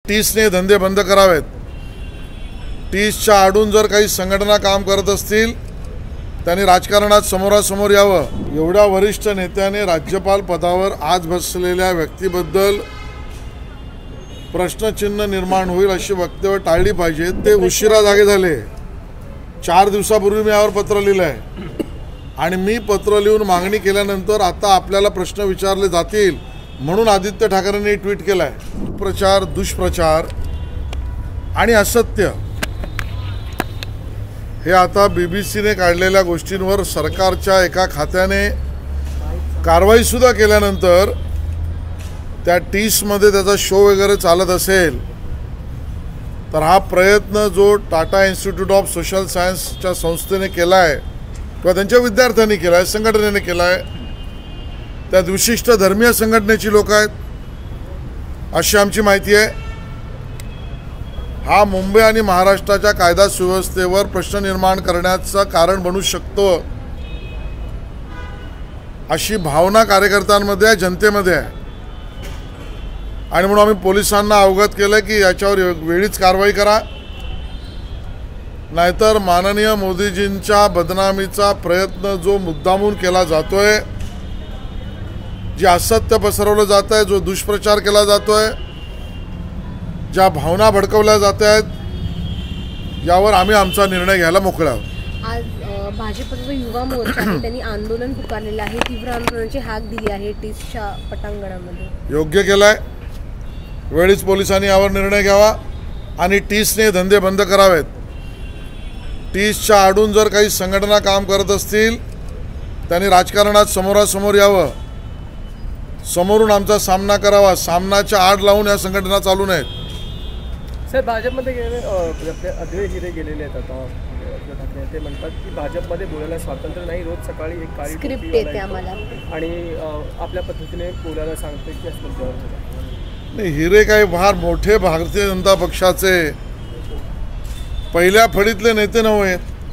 टीसने धंदे बंद करावेत। टीसच्या आडून जर काही संघटना काम करत असतील त्यांनी राजकारणात समोरासमोर यावं। एवढ्या वरिष्ठ नेत्याने राज्यपाल पदावर आज बसलेल्या व्यक्तीबद्दल प्रश्नचिन्ह निर्माण होईल अशी वक्तव्य टाळली पाहिजे। ते उशिरा जागे झाले। 4 दिवसापूर्वी मी यावर पत्र लिहिलं आहे आणि मी पत्र लिहून मागणी केल्यानंतर आता आपल्याला प्रश्न विचारले जातील म्हणून आदित्य ठाकरेंनी ट्विट केलाय। प्रचार, दुष्प्रचार आणि असत्य हे आता बीबीसीने काढलेल्या गोष्टींवर सरकारच्या एका खात्याने कारवाई सुद्धा केल्यानंतर त्या टीसमध्ये त्याचा शो वगैरे चालत असेल तर हा प्रयत्न जो टाटा इन्स्टिट्यूट ऑफ सोशल सायन्सच्या संस्थेने केला आहे किंवा त्यांच्या विद्यार्थ्यांनी केला आहे, संघटनेने केला आहे, त्या विशिष्ट धर्मीय संघटनेची लोक आहेत अशी आमची माहिती आहे। हा मुंबई आणि महाराष्ट्राच्या कायदा सुव्यवस्थेवर प्रश्न निर्माण करण्याचं कारण बनू शकतो अशी भावना कार्यकर्त्यांमध्ये आहे, जनतेमध्ये आहे आणि म्हणून आम्ही पोलिसांना अवगत केलं की याच्यावर वेळीच कारवाई करा, नाहीतर माननीय मोदीजींच्या बदनामीचा प्रयत्न जो मुद्दामून केला जातोय, जे असत्य पसरवलं जात आहे, जो दुष्प्रचार केला जातोय, ज्या भावना भडकवल्या जात आहेत, यावर आम्ही आमचा निर्णय घ्यायला मोकळे आहोत। आज भाजपचा युवा मोर्चाने त्यांनी आंदोलन पुकारलेलं आहे, तीव्र आंदोलनाची हाक दिली आहे टीसच्या पटांगणामध्ये। योग्य केलाय, वेळीच पोलिसांनी यावर निर्णय घ्यावा आणि टीसने धंदे बंद करावेत। टीसच्या आडून जर काही संघटना काम करत असतील त्यांनी राजकारणात समोरासमोर यावं, समोरून आमचा सामना करावा, सामनाच्या आड लावून या संघटना चालू नयेत। सर, भाजपमध्ये गेले अद्वैय हिरे गेलेले आहेत आता ठाकरे, ते म्हणतात की भाजपमध्ये बोलायला स्वातंत्र्य नाही, रोज सकाळी एक काळी स्क्रिप्ट येते आम्हाला आणि आपल्या पद्धतीने बोलायला सांगते की असं नाही। हिरे काही फार मोठे भारतीय जनता पक्षाचे पहिल्या फळीतले नेते नव्हे,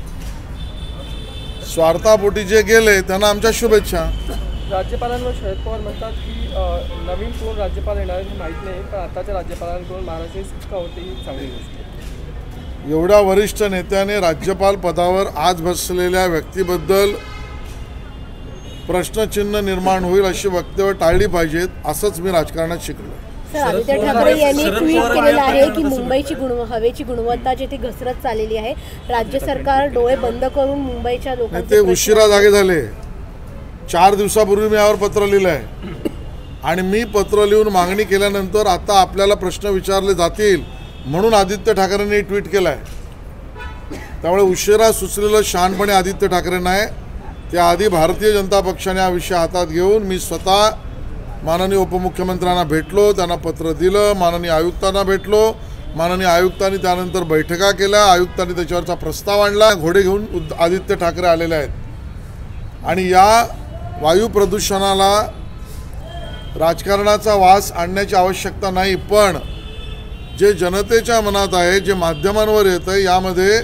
स्वार्थापोटी जे गेले त्यांना आमच्या शुभेच्छा। राज्यपालांवर शरद पवार म्हणतात की नवीन कोण राज्यपाल येणार हे माहीत नाही, पण आताच्या राज्यपालांकडून महाराष्ट्राची सुटका होते ही चांगली गोष्ट आहे। एवढ्या वरिष्ठ नेत्याने राज्यपाल पदावर आज बसलेल्या व्यक्तीबद्दल प्रश्नचिन्ह निर्माण होईल अशी वक्तव्य टाळली पाहिजेत, असंच मी राजकारणात शिकलो। आदित्य ठाकरे यांनी ट्विट केलेलं आहे की मुंबईची हवेची गुणवत्ता जिथे घसरत चाललेली आहे, राज्य सरकार डोळे बंद करून मुंबईच्या लोकांचे ते उशिरा जागे झाले। 4 दिवसापूर्वी मी यावर पत्र लिहिलं आहे आणि मी पत्र लिहून मागणी केल्यानंतर आता आपल्याला प्रश्न विचारले जातील म्हणून आदित्य ठाकरेंनी ट्विट केलाय। त्यामुळे उशिरा सुचलेलं शहाणपणे आदित्य ठाकरेंना आहे। त्याआधी भारतीय जनता पक्षाने हा विषय हातात घेऊन मी स्वतः माननीय उपमुख्यमंत्र्यांना भेटलो, त्यांना पत्र दिलं, माननीय आयुक्तांना भेटलो, माननीय आयुक्तांनी त्यानंतर बैठका केल्या, आयुक्तांनी त्याच्यावरचा प्रस्ताव आणला, घोडे घेऊन आदित्य ठाकरे आलेले आहेत आणि या वायू प्रदूषणाला राजकारणाचा वास आणण्याची आवश्यकता नाही, पण जे जनतेच्या मनात आहे, जे माध्यमांवर येत आहे, यामध्ये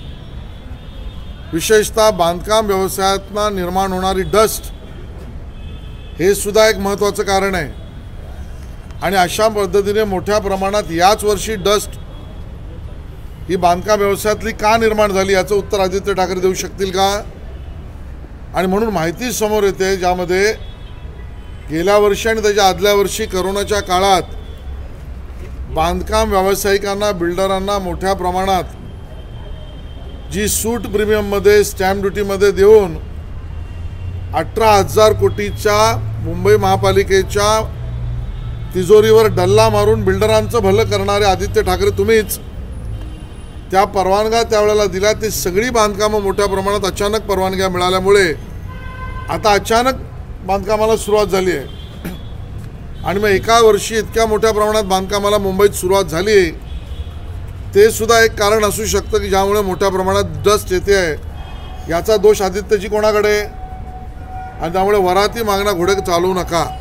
विशेषतः बांधकाम व्यवसायातनं निर्माण होणारी डस्ट हे सुद्धा एक महत्त्वाचं कारण आहे आणि अशा पद्धतीने मोठ्या प्रमाणात याच वर्षी डस्ट ही बांधकाम व्यवसायातली का निर्माण झाली याचं उत्तर आदित्य ठाकरे देऊ शकतील का? आणि म्हणून माहिती समोर येते ज्यामध्ये गेल्या वर्षी आणि त्याच्या आदल्या वर्षी करोनाच्या काळात बांधकाम व्यावसायिकांना, बिल्डरांना मोठ्या प्रमाणात जी सूट प्रीमियममध्ये, स्टॅम्प ड्युटीमध्ये देऊन 18,000 कोटीच्या मुंबई महापालिकेच्या तिजोरीवर डल्ला मारून बिल्डरांचं भलं करणारे आदित्य ठाकरे तुम्हीच, त्या परवानग्या त्यावेळेला दिल्या, ती सगळी बांधकामं मोठ्या प्रमाणात अचानक परवानग्या मिळाल्यामुळे आता अचानक बांधकामाला सुरुवात झाली आहे आणि मग एका वर्षी इतक्या मोठ्या प्रमाणात बांधकामाला मुंबईत सुरुवात झाली, ते सुद्धा एक कारण असू शकतं की ज्यामुळे मोठ्या प्रमाणात डस्ट येते आहे। याचा दोष आदित्यजी कोणाकडे? आणि त्यामुळे वराती मागणा घोडे चालवू नका।